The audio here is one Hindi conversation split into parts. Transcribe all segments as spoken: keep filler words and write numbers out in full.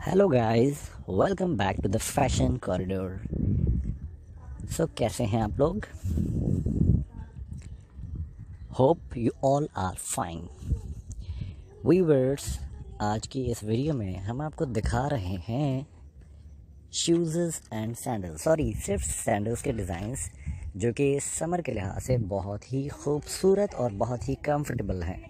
Hello guys, welcome back to the fashion corridor. So कैसे हैं आप लोग? Hope you all are fine. Viewers, आज की इस वीडियो में हम आपको दिखा रहे हैं शूज़ एंड सैंडल्स, सॉरी सिर्फ सैंडल्स के डिज़ाइंस जो कि समर के लिहाज से बहुत ही खूबसूरत और बहुत ही कंफर्टेबल हैं।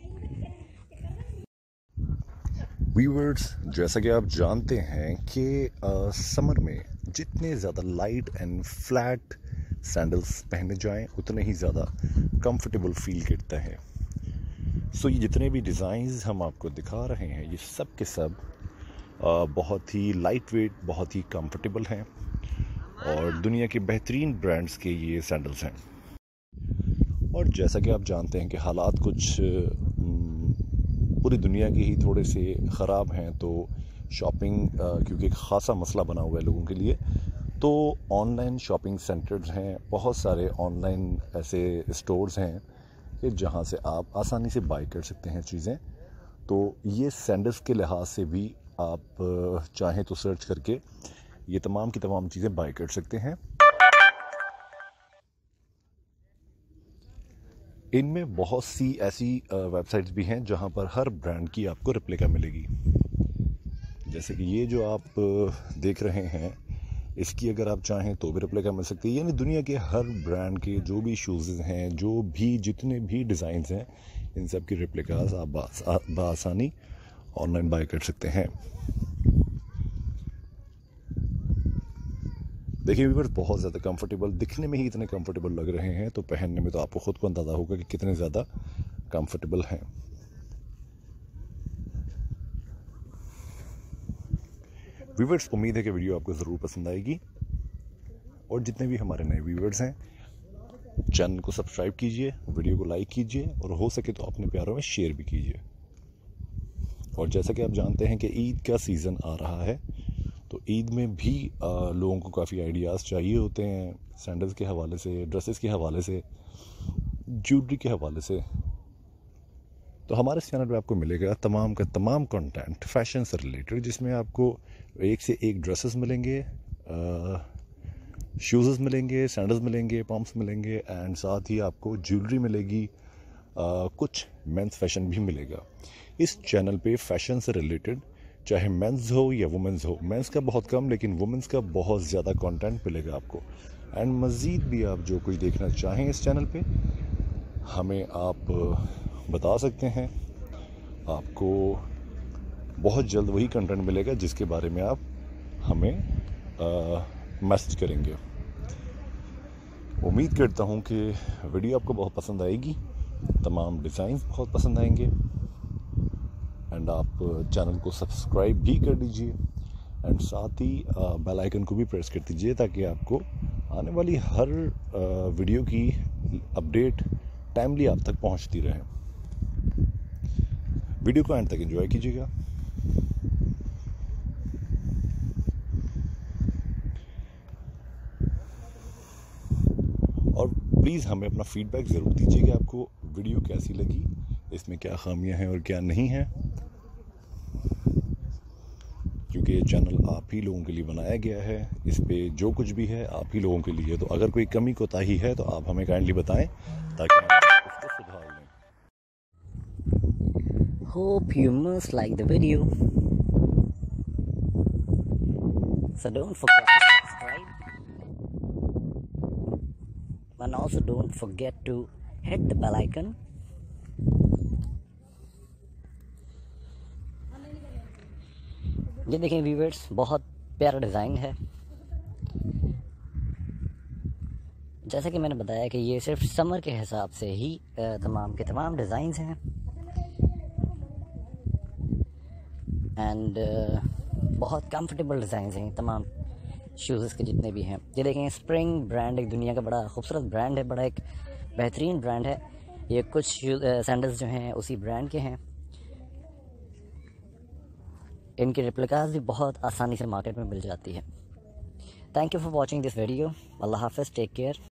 व्यूअर्स, जैसा कि आप जानते हैं कि समर में जितने ज़्यादा लाइट एंड फ्लैट सैंडल्स पहने जाएं उतने ही ज़्यादा कंफर्टेबल फील करता है। सो ये जितने भी डिज़ाइंस हम आपको दिखा रहे हैं ये सब के सब आ, बहुत ही लाइट वेट, बहुत ही कंफर्टेबल हैं और दुनिया के बेहतरीन ब्रांड्स के ये सैंडल्स हैं। और जैसा कि आप जानते हैं कि हालात कुछ पूरी दुनिया के ही थोड़े से ख़राब हैं, तो शॉपिंग क्योंकि एक ख़ासा मसला बना हुआ है लोगों के लिए, तो ऑनलाइन शॉपिंग सेंटर्स हैं, बहुत सारे ऑनलाइन ऐसे स्टोर्स हैं कि जहां से आप आसानी से बाय कर सकते हैं चीज़ें। तो ये सैंडल्स के लिहाज से भी आप चाहें तो सर्च करके ये तमाम की तमाम चीज़ें बाय कर सकते हैं। इनमें बहुत सी ऐसी वेबसाइट्स भी हैं जहां पर हर ब्रांड की आपको रेप्लिका मिलेगी। जैसे कि ये जो आप देख रहे हैं, इसकी अगर आप चाहें तो भी रेप्लिका मिल सकती है। यानी दुनिया के हर ब्रांड के जो भी शूज़ हैं, जो भी जितने भी डिज़ाइंस हैं, इन सब की रेप्लिकास आप बआसानी ऑनलाइन बाय कर सकते हैं। देखिए व्यूअर्स, बहुत ज़्यादा कंफर्टेबल, दिखने में ही इतने कंफर्टेबल लग रहे हैं तो पहनने में तो आपको खुद को अंदाज़ा होगा कि कितने ज़्यादा कंफर्टेबल हैं। व्यूअर्स, उम्मीद है कि वीडियो आपको ज़रूर पसंद आएगी और जितने भी हमारे नए व्यूअर्स हैं चैनल को सब्सक्राइब कीजिए, वीडियो को लाइक कीजिए और हो सके तो अपने प्यारों में शेयर भी कीजिए। और जैसा कि आप जानते हैं कि ईद का सीज़न आ रहा है, तो ईद में भी आ, लोगों को काफ़ी आइडियाज़ चाहिए होते हैं सैंडल्स के हवाले से, ड्रेसेस के हवाले से, ज्वेलरी के हवाले से। तो हमारे चैनल पे आपको मिलेगा तमाम का तमाम कंटेंट फैशन से रिलेटेड, जिसमें आपको एक से एक ड्रेसेस मिलेंगे, शूज़ मिलेंगे, सैंडल्स मिलेंगे, पम्प्स मिलेंगे एंड साथ ही आपको ज्वेलरी मिलेगी, आ, कुछ मेंस फैशन भी मिलेगा। इस चैनल पे फैशन से रिलेटेड चाहे मेंस हो या वुमेंस हो, मेंस का बहुत कम लेकिन वुमेंस का बहुत ज़्यादा कंटेंट मिलेगा आपको। एंड मज़ीद भी आप जो कुछ देखना चाहें इस चैनल पे हमें आप बता सकते हैं। आपको बहुत जल्द वही कंटेंट मिलेगा जिसके बारे में आप हमें मैसेज करेंगे। उम्मीद करता हूँ कि वीडियो आपको बहुत पसंद आएगी, तमाम डिज़ाइंस बहुत पसंद आएंगे एंड आप चैनल को सब्सक्राइब भी कर दीजिए एंड साथ ही बेल आइकन को भी प्रेस कर दीजिए ताकि आपको आने वाली हर वीडियो की अपडेट टाइमली आप तक पहुंचती रहे। वीडियो को एंड तक एंजॉय कीजिएगा। और प्लीज़ हमें अपना फीडबैक ज़रूर दीजिए कि आपको वीडियो कैसी लगी, इसमें क्या खामियां हैं और क्या नहीं हैं, क्योंकि ये चैनल आप ही लोगों के लिए बनाया गया है। इस पे जो कुछ भी है आप ही लोगों के लिए, तो अगर कोई कमी कोताही है तो आप हमें काइंडली बताएं ताकि हम उसको सुधार लें। Hope you must like the video. So don't forget to subscribe. And also don't forget to hit the bell icon. ये देखें व्यूअर्स, बहुत प्यारा डिज़ाइन है। जैसा कि मैंने बताया कि ये सिर्फ समर के हिसाब से ही तमाम के तमाम डिज़ाइंस हैं एंड बहुत कंफर्टेबल डिज़ाइंस हैं तमाम शूज़ के जितने भी हैं। ये देखें, स्प्रिंग ब्रांड एक दुनिया का बड़ा खूबसूरत ब्रांड है, बड़ा एक बेहतरीन ब्रांड है। ये कुछ सैंडल्स जो हैं उसी ब्रांड के हैं। इनकी रेप्लिकास भी बहुत आसानी से मार्केट में मिल जाती है। Thank you for watching this video. अल्लाह हाफ़िज़, टेक केयर।